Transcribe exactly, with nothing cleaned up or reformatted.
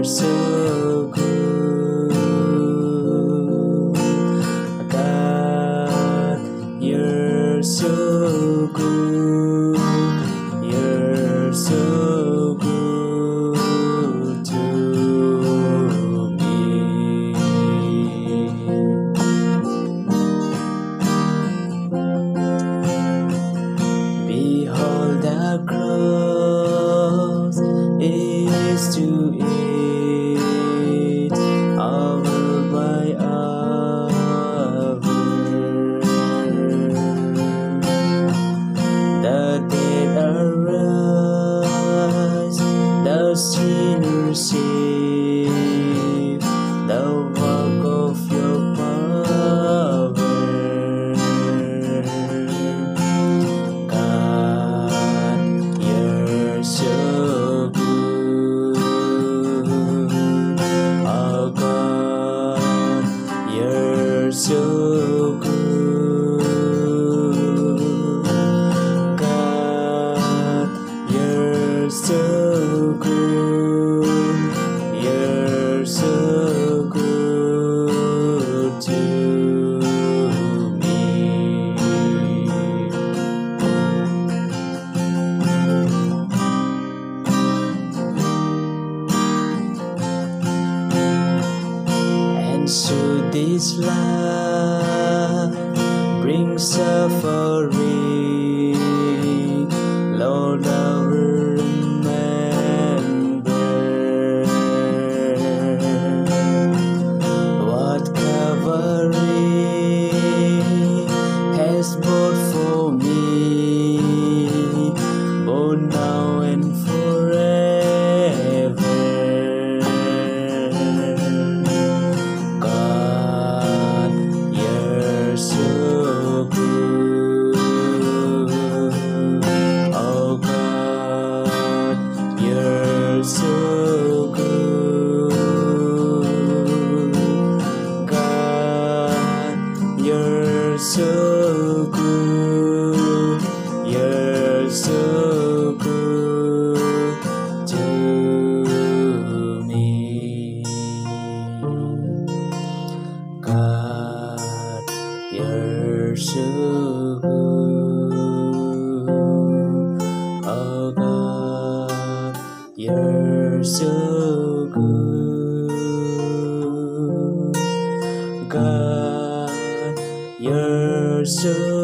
so good. God, you're so good. You're so good to me. Behold, the cross is to it, hour by hour. The dead arise, the sinners save, the work of your power. God, you're so good. Oh God, you're so good. God, you're so good. You're so good to me. And so this life brings suffering, Lord, I remember what Calvary has bought for me, both now and forever. God, you're so good. Oh God, you're so good. God, you're so good. You're so good to me. God, you're so good. Oh God, you're so good. God, you're so